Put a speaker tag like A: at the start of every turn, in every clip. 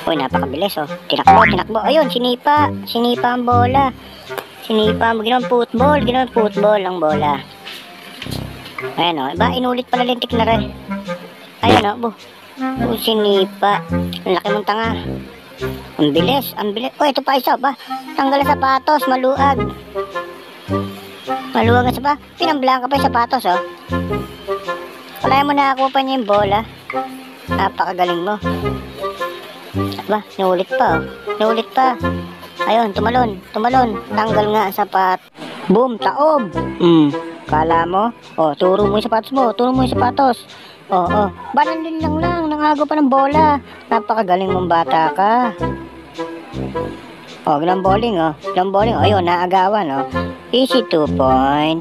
A: Uy, napakabilis oh. Tinakbo, tinakbo. Ayun, sinipa. Sinipa ang bola. Sinipa. Ginawang football ang bola. Ayan oh. Iba, inulit pala lintik na rin. Ayan oh. Sinipa. Ang laki mong tanga. Ang bilis, ang bilis. Oh, ito pa isa ba? Tanggal ang sapatos, maluag. Maluwag nga sa pa. Pinamblangka pa yung sapatos, oh. Wala mo nakakuha pa niya yung bola. Napakagaling mo. Ba, naulit pa, oh. Naulit pa. Ayun, tumalon, tumalon. Tanggal nga ang sapat. Boom, taob. Kala mo? Oh, turo mo yung sapatos mo. Turo mo yung sapatos. Oh. Banalin lang. Nangago pa ng bola. Napakagaling mong bata ka. Oh, glamballing, oh. Glamballing, oh. Ayun, naagawan, oh. Easy 2 points.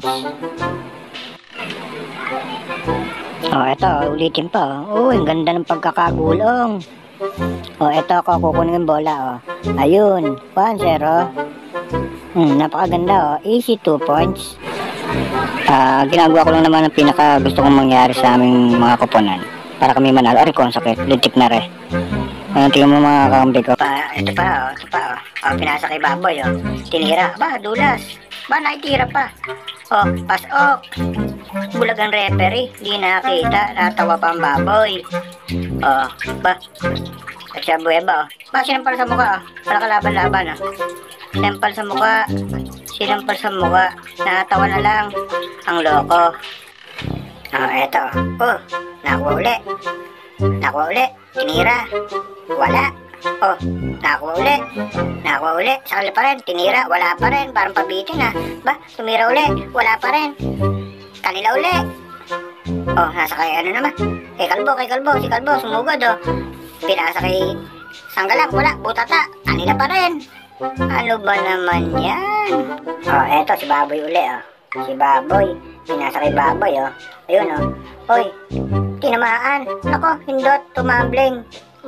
A: Oh, eto, ulitin pa, oh. Ang ganda ng pagkakagulong. Oh, eto ako, kukunin yung bola, oh. Ayun, 1-0. Napakaganda, oh. Easy 2 points. Ginagawa ko lang naman ang pinaka gusto kong mangyari sa aming mga koponan. Para kami manalo. Ari ko, ang sakit. Lintik na rin. Tingnan mo mga kakampi ko. Ito pa, oh. Pinasa kay Baboy, oh. Tinira. Ba, dulas. Ba, naitira pa. Oh, pass off. Bulag ang referee. Di nakita. Natawa pa ang Baboy. Oh, ba. Nagsabuhay ba, oh. Ba, sinampal sa mukha, oh. Para kalaban-laban, oh. Sinampal sa mukha. Sinampal sa mukha. Natawa na lang. Ang loko. Oh, eto. Oh, nakuha uli. Tinira. Wala. Oh, nakuha uli. Sakali pa rin. Tinira. Wala pa rin. Parang pabitin, ha. Ba, tumira uli. Wala pa rin. Kanila uli. Oh, nasa kay ano naman. Kay Kalbo. Si Kalbo, sumugod, oh. Pinasa kay Sanggalang. Wala. Butata. Kanila pa rin. Ano ba naman yan? Oh, eto si Baboy uli, oh. Si Baboy. Pinasa kay Baboy, oh. Ayun, oh. Hoy, tinamaan. Ako, hindot. Tumambling.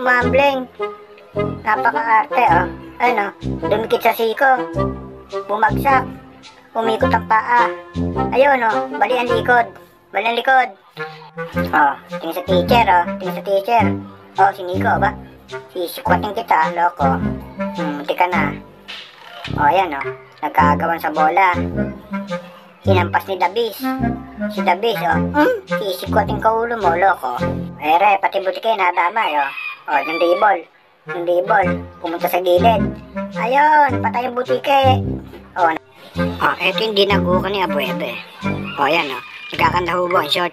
A: Napaka-arte, oh. Ayun, oh. Dumikit sa siko. Bumagsak. Umikot ang paa. Ayun, oh. Bali ang likod. Oh, tingin sa teacher. Oh, si Nico, ba? Sisikwatin kita, loko. Tika na. Oh, ayan, oh. Nagkagawan sa bola. Hinampas ni Dabis. Si Dabis, oh. Sisikwatin ka ulo mo, loko. Ere, pati butike nadamay, oh. Oh, yung dribble. Pumunta sa gilid. Ayun, patay yung butike. Oh, eto yung dinagukan ni Abuebe. Oh, ayan, oh. Nagkakandahubong short.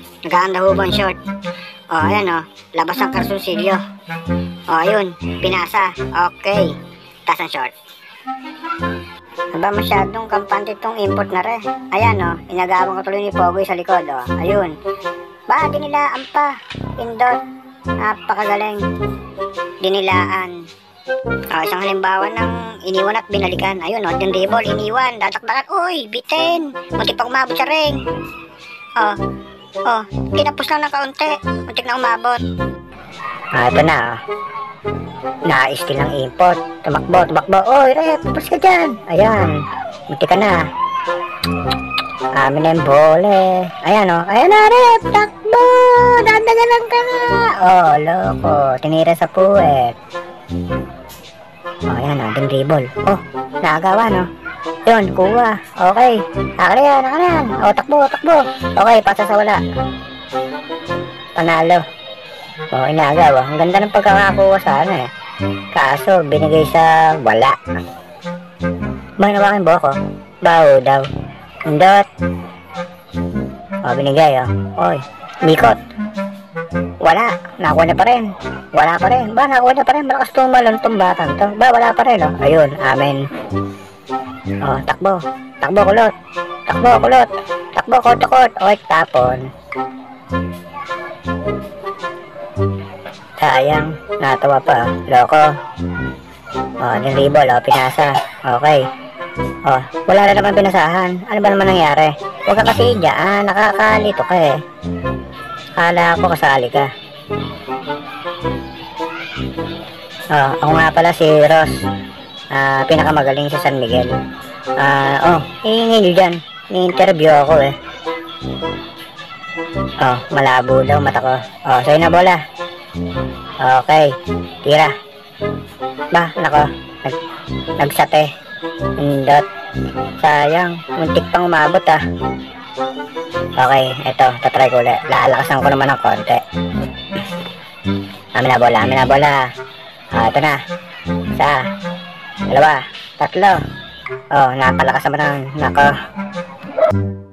A: Oh, ayan, oh. Labas ang karsusilyo. Oh, ayun. Pinasa. Okay. Tas ang short. Aba, masyadong kampante itong import na rin. Ayan, oh. Inagawang katuloy ni Pogoy sa likod, oh. Ayun. Ba, dinilaan pa. Pindot. Napakagaling. Dinilaan. Oh, isang halimbawa ng iniwan at binalikan. Ayun, oh. Yung dribble, iniwan. Datakdakan. Uy, bitin. Muntik pa umabot sa ring. Oh. Kinapos lang ng kaunti. Muntik na umabot. Ito na, oh. Na-steal ng import. Tumakbo. Oy, rep, tapos ka dyan. Ayan. Muntik ka na. Amin na yung bole. Ayan, oh. Ayan na, rep. Takbo. Dadagalan ka na. Oh, loko. Tinira sa puwet. Oh, ayan, oh. Yung dribble. Oh, naagawan, oh. Yun, kuha. Okay. Akin yan. Oh, takbo. Okay, pasa sa wala. Panalo. Oh, inagaw. Ang ganda ng pagkakakuha sa ano, eh. Kaso, binigay sa wala. Ba, nawakin ba ako? Bao daw. Indot. Oh, binigay, oh. Oy, bikot. Wala. Nakuha na pa rin. Wala pa rin. Ba, nakuha na pa rin. Malakas tumalon tong batang to. Ba, wala pa rin, oh. Ayun, amen. Oh, takbo, kulot. Takbo, kot. Oy, tapon. Sayang, natawa pa, loko. Oh, yung dribble, oh, pinasa. Okay. Oh, wala na naman pinasahan. Ano ba naman nangyari? Huwag ka kasi dyan, nakakalito ka, eh. Kala ko kasali ka. Oh, ako nga pala si Ross. Pinakamagaling sa San Miguel. Hingin nyo dyan. Ni-interview ako, eh. Malabo daw mata ko. Sa'yo na bola. Okay, tira. Bah, nako. Nagsate. Indot. Sayang. Muntik pang umabot ah. Okay, eto. Tatry ko ulit. Lalakasan ko naman ng konti. Amin na bola. Ito na. Isa. Dalawa. Tatlo. Oh, napalakas naman ng nako.